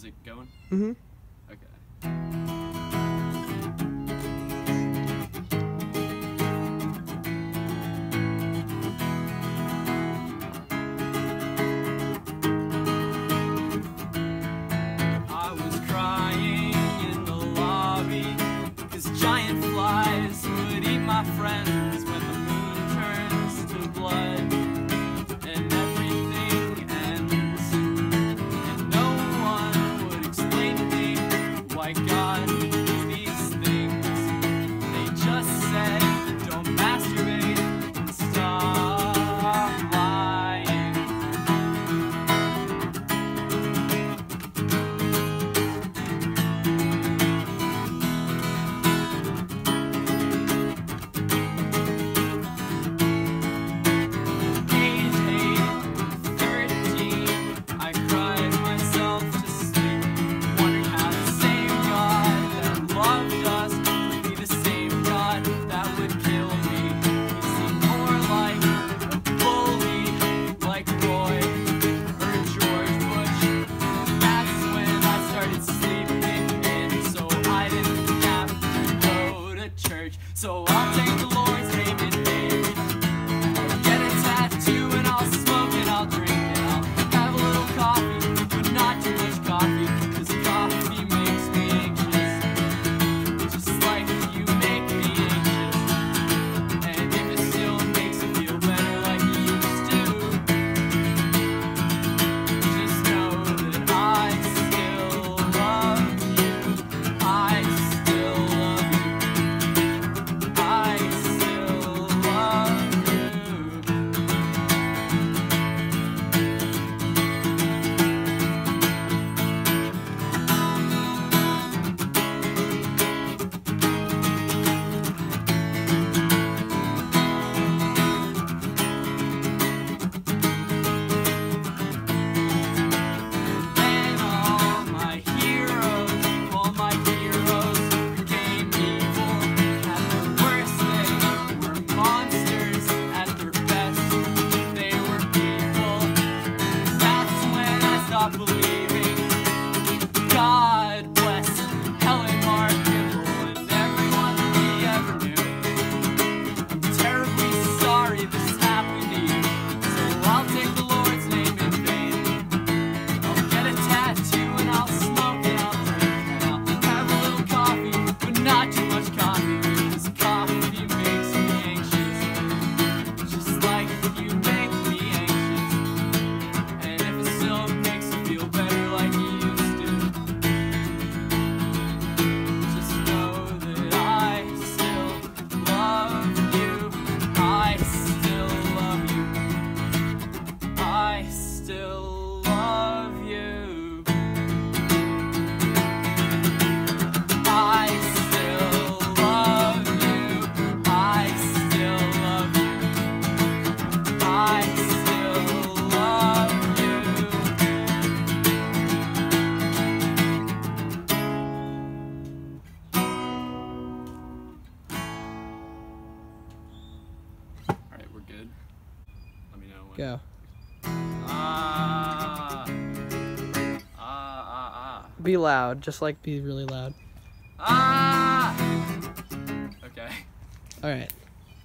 it going? Mm-hmm. Okay. I was crying in the lobby, 'cause giant flies would eat my friends when the moon turns to blood. And everything ends, and no one would explain to me why God would do these things. They just said, don't masturbate and stop lying. Age 8, 13, I cried myself to sleep, wondering how the same God that loved us would be the same God that would kill me. He seemed more like a bully, like Roy or George Bush. That's when I started sleeping in, so I didn't have to go to church. So I'll take the Lord's name in vain. I'll get a tattoo and I'll smoke and I'll drink and I'll have a little coffee, but not too much coffee, 'cause coffee makes me anxious, just like you make me anxious. And if it still makes you feel better like you used to, just know that I still love you. I still love you. I still love you. And all my heroes became evil. At their worst, they were monsters. At their best, they were people. That's when I stopped believing. God bless Helen, Kimbal, and everyone we ever knew. I'm terribly sorry this is happening, so I'll take the Lord's name in vain. I'll get a tattoo and I'll smoke and I'll drink and I'll have a little coffee, but not too much coffee, 'cause coffee makes me anxious, just like you make me anxious. And if it still makes you feel better like you used to, just know that I still love you. I still love you. I still love you. I still love you. I still love you. I still love you. Alright, we're good. Let me know when. Go. Ah. Be loud, just like be really loud. Ah. Okay. All right.